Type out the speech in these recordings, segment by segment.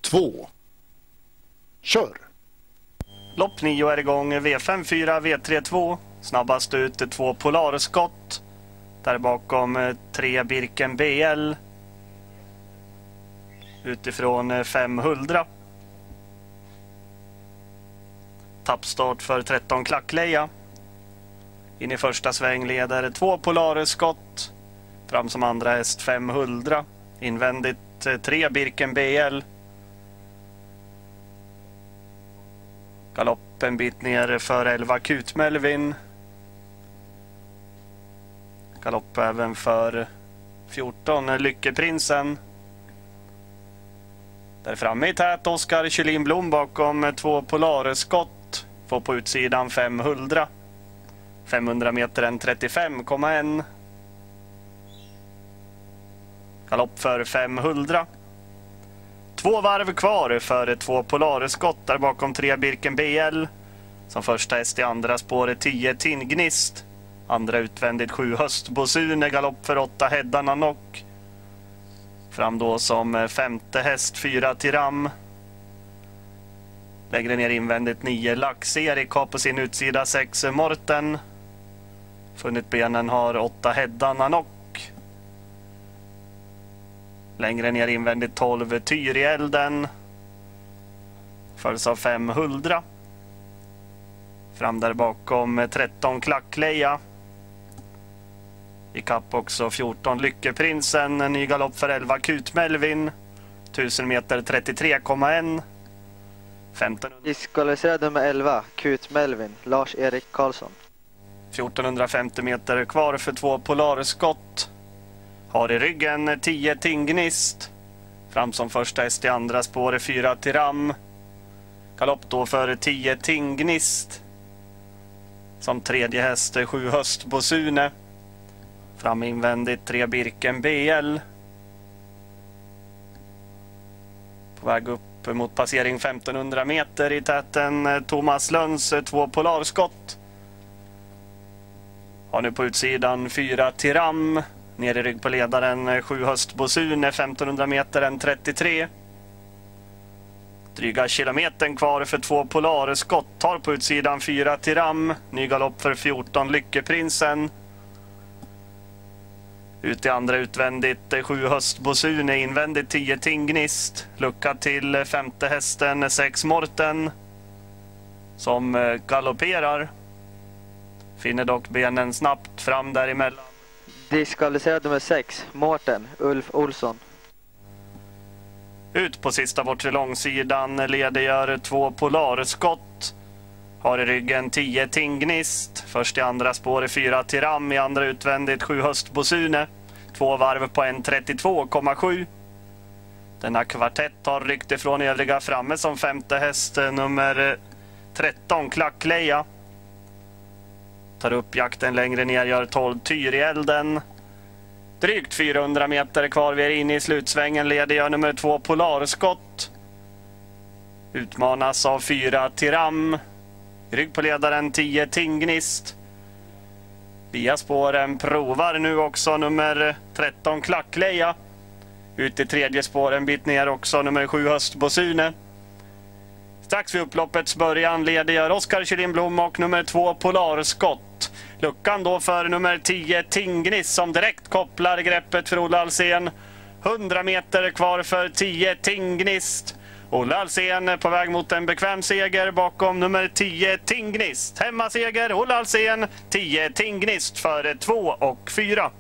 2. Kör! Lopp 9 är igång. V54, V32. Snabbast ut 2 Polarskott. Där bakom 3 Birken BL. Utifrån 5 Huldra. Tappstart för 13 Klackleja. In i första sväng leder 2 Polarskott. Fram som andra häst 5 Huldra. Invändigt 3 Birken BL. Galopp en bit ner för 11 Kutmelvin. Galopp även för 14 Lyckeprinsen. Där framme i tät Oskar Kjellin Blom bakom 2 Polarskott. Får på utsidan 5 Huldra. 500 meter en 35,1. Galopp för 5 Huldra. 2 varv kvar för 2 Polarskott. Där bakom 3 Birken BL. Som första häst i andra spåret 10 Tingnist. Andra utvändigt 7 Höstbosune. Galopp för 8 Heddarna Nock. Fram då som femte häst 4 Tiram. Längre ner invändigt 9 Lax-Erik har på sin utsida 6 Morten. Funnit benen har 8 Heddarna Nock. Längre ner invändigt 12 Tyrielden. Följs av 5 Huldra. Fram där bakom 13 Klackleja. I kapp också 14 Lyckeprinsen. En ny galopp för 11 Kutmelvin. 1000 meter 33,1. 1500... Diskvalificerad nummer 11 Kutmelvin, Lars-Erik Karlsson. 1450 meter kvar för 2 Polarskott. Har i ryggen 10 Tingnist. Fram som första häst i andra spår 4 Tiram. Galopp då för 10 Tingnist. Som tredje häst 7 Höstbosune. Fram invändigt 3 Birken BL. På väg upp mot passering 1500 meter i täten Thomas Lönns 2 Polarskott. Har nu på utsidan 4 Tiram. Ner i rygg på ledaren 7 Höstbosune, 1500 meter en 33. Dryga kilometern kvar för 2 Polarskott. Tar på utsidan 4 Tiram. Ny galopp för 14 Lyckeprinsen. Ut i andra utvändigt 7 Höstbosune, invändigt 10 Tingnist. Lucka till femte hästen 6 Morten. Som galopperar. Finner dock benen snabbt fram däremellan. Diskvalificerad nummer 6 Mårten Ulf Olsson. Ut på sista bortre långsidan leder 2 Polarskott. Har i ryggen 10 Tingnist. Först i andra spår 4 Tiram. I andra utvändigt 7 Höstbosune. 2 varv på 1.32,7. Denna kvartett har ryckt ifrån övriga framme som femte häst nummer 13 Klackleja. Tar upp jakten längre ner, gör 12 Tyrielden. Drygt 400 meter kvar, vi är inne i slutsvängen, leder nummer 2 Polarskott. Utmanas av 4 Tiram. Rygg på ledaren 10 Tingnist. Via spåren provar nu också nummer 13 Klackleja. Ut i tredje spåren bit ner också nummer 7 Höstbosune. Strax vid upploppets början leder Oskar Kjellin Blom och nummer 2 Polarskott. Luckan då för nummer 10 Tingnist som direkt kopplar greppet för Olle Alsen. 100 meter kvar för 10 Tingnist. Olle Alsen på väg mot en bekväm seger bakom nummer 10 Tingnist. Hemmaseger Olle Alsen, 10 Tingnist för 2 och 4.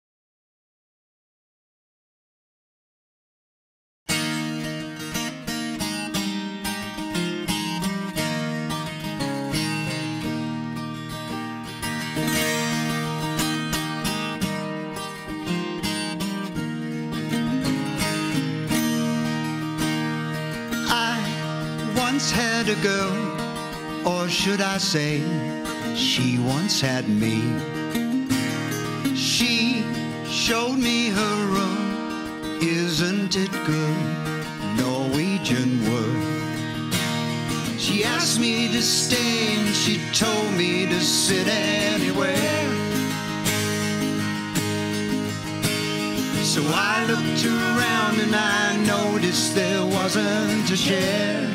Once had a girl, or should I say, she once had me. She showed me her room, isn't it good? Norwegian wood. She asked me to stay and she told me to sit anywhere. So I looked around and I noticed there wasn't a chair.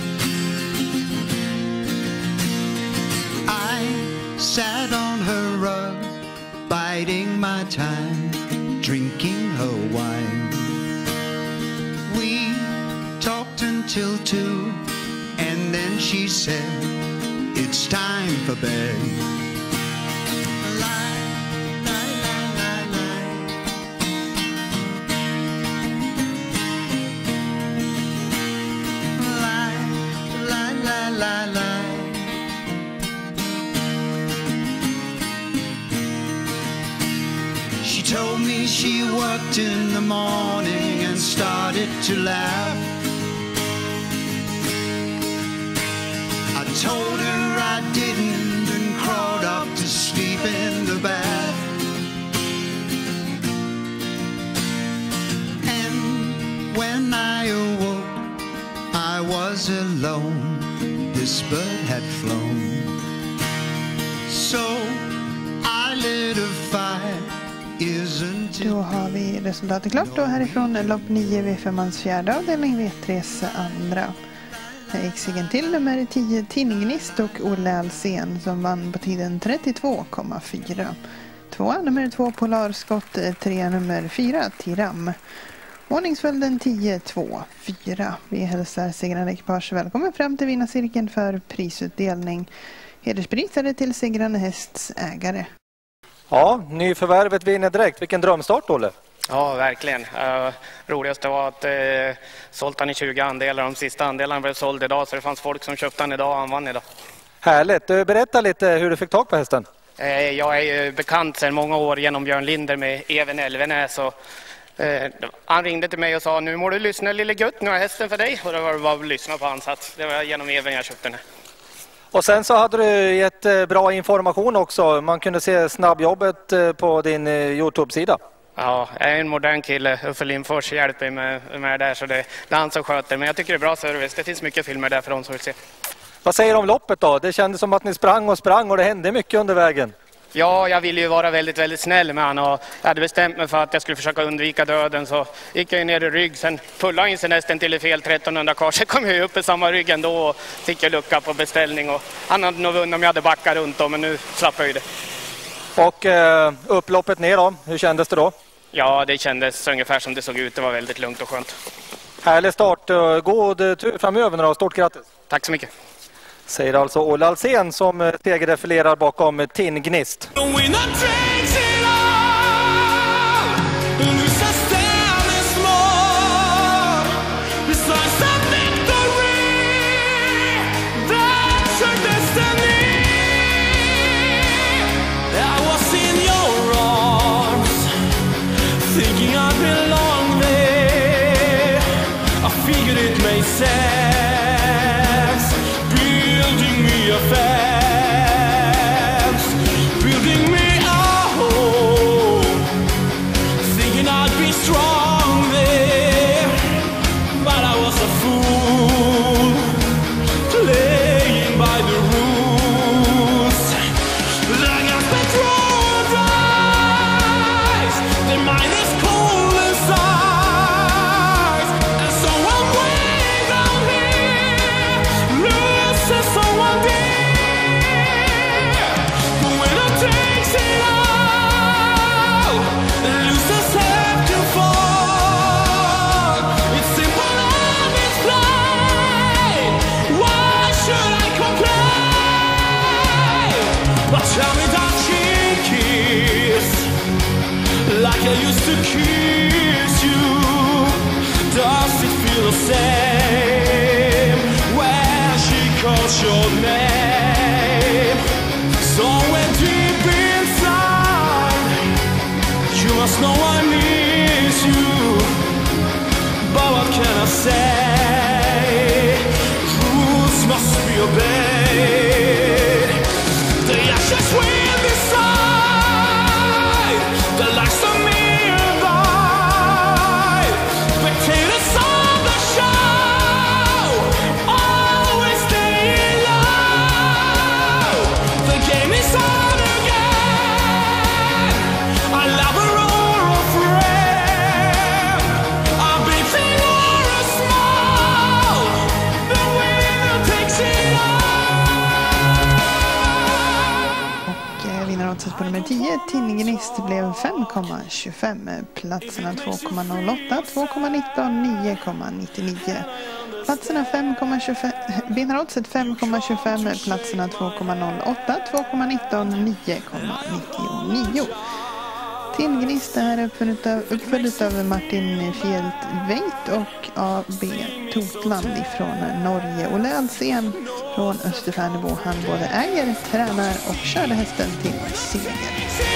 I sat on her rug, biding my time, drinking her wine. We talked until 2, and then she said, it's time for bed. She told me she worked in the morning and started to laugh. I told her I didn't and crawled off to sleep in the bath. And when I awoke, I was alone. This bird had flown. So I lit a fire. Då har vi resultatet klart då härifrån lopp 9 V5-mans fjärde avdelning V3s andra. Här gick segern till nummer 10 Tingnist och Olle Alsen som vann på tiden 32,4. 2 nummer 2 Polarskott, 3 nummer 4 Tiram. Ordningsföljden 10-2-4. Vi hälsar segrande ekipage välkommen fram till vinnarcirkeln för prisutdelning. Hedersprisare till segrande hästs ägare. Ja, nyförvärvet vinner direkt. Vilken drömstart, Olle? Ja, verkligen. Roligaste var att sålt han i 20 andelar. De sista andelarna blev såld idag, så det fanns folk som köpte han idag och han vann idag. Härligt. Berätta lite hur du fick tag på hästen. Jag är ju bekant sedan många år genom Björn Linder med Even Elvenäs. Han ringde till mig och sa, nu må du lyssna lille gutt, nu har hästen för dig. Och det var bara att lyssna på hans sats. Det var genom Even jag köpte den. Och sen så hade du gett bra information också. Man kunde se snabbjobbet på din YouTube-sida. Ja, jag är en modern kille. Uffe Lindfors hjälper mig med det där, så det är han som sköter. Men jag tycker det är bra service. Det finns mycket filmer där för de som vill se. Vad säger du om loppet då? Det kändes som att ni sprang och det hände mycket under vägen. Ja, jag ville ju vara väldigt, väldigt snäll med han och jag hade bestämt mig för att jag skulle försöka undvika döden, så gick jag ner i rygg, sen pullade in sig nästan till i fel 1300 kvar, så kom jag upp i samma rygg ändå och fick jag lucka på beställning och han hade nog vunnit om jag hade backat runt om, men nu slapp jag ju det. Och upploppet ner då, hur kändes det då? Ja, det kändes ungefär som det såg ut, det var väldigt lugnt och skönt. Härlig start, god tur framöver då, stort grattis. Tack så mycket. Säger alltså Olle Alsen som segerdefilerar bakom Tingnist. 10 Tingnist blev 5,25. Platserna 2,08, 2,19, 9,99. Platserna 5,25, vinnaroddset 5,25, platserna 2,08, 2,19, 9,99. Tingnist är uppföljd av Martin Fjeltveit och AB Totland ifrån Norge. Olle Alsen från Österfärnebo, han både äger, tränar och körde hästen till seger.